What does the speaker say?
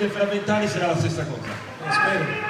che fra 20 anni sarà la stessa cosa. Spero.